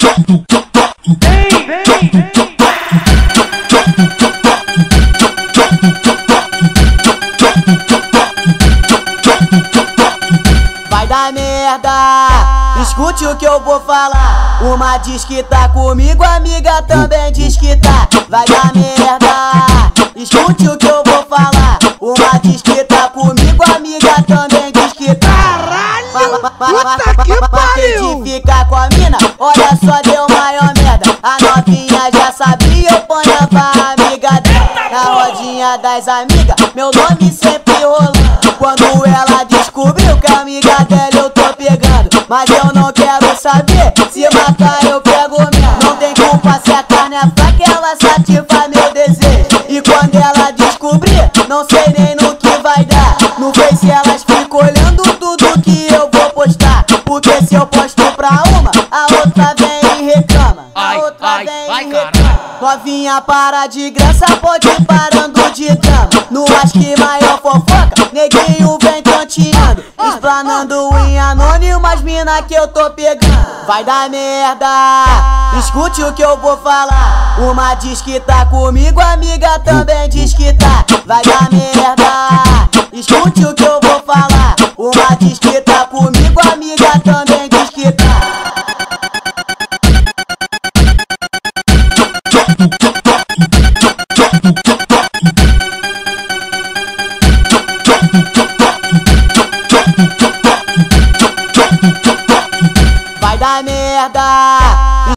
Vai dar merda, escute o que eu vou falar. Uma diz que tá comigo, amiga também diz que tá. Vai dar merda, escute o que eu vou falar. Uma diz que tá comigo, amiga também diz que tá. Caralho, puta que pariu! De ficar com a mina, olha só, deu maior merda. A novinha já sabia, eu ponhava a amiga dela. Na rodinha das amigas, meu nome sempre rolando. Quando ela descobriu que a amiga dela eu tô pegando, mas eu não quero saber, se matar eu pego mesmo. Não tem culpa se a carne é fraca, ela satisfaz meu desejo. E quando ela descobrir, não sei nem no que vai dar. No Face elas ficam olhando tudo que eu vou postar, porque se eu posto pra uma, a outra vem e reclama. A outra vem e reclama. Novinha, para de graça, pode ir parando de drama. No Acho Que Maior fofoca, neguinho vem tonteando, explanando em anônimo as mina que eu tô pegando. Vai dar merda, escute o que eu vou falar. Uma diz que tá comigo, amiga também diz que tá. Vai dar merda, escute o